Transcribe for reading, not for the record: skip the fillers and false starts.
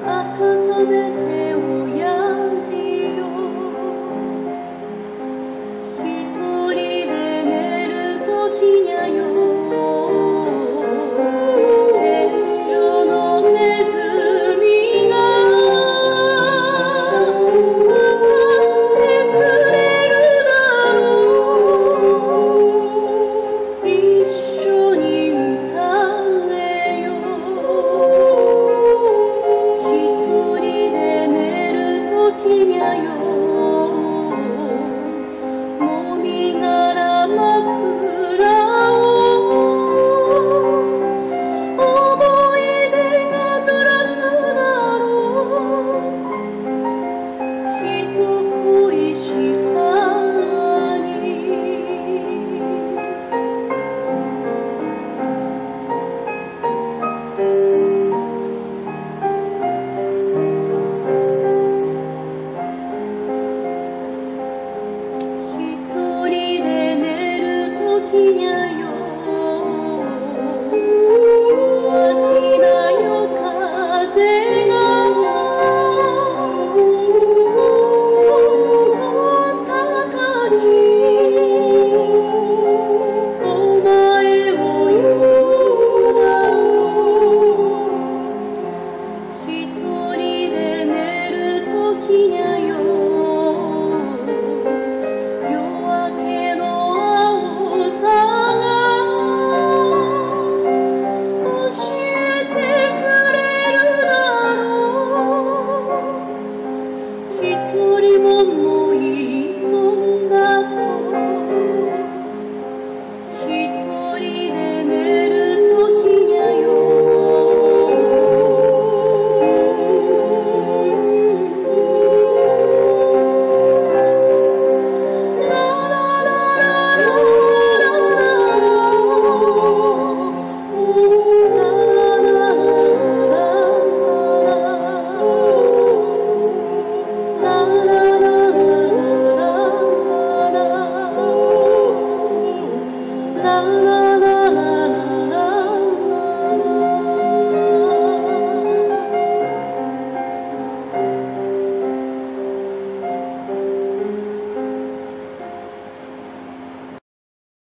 温めておやりよ。一人で寝るときにゃよ。天井のネズミが歌ってくれるだろう。一緒に歌えよ。一人で寝るときにゃよ。もみ殻枕を思い出が濡らすだろう。人恋しさに一人で寝るときにゃよ。弱気な夜風がトントン高きお前を言うだろう。一人で寝るときにゃよ。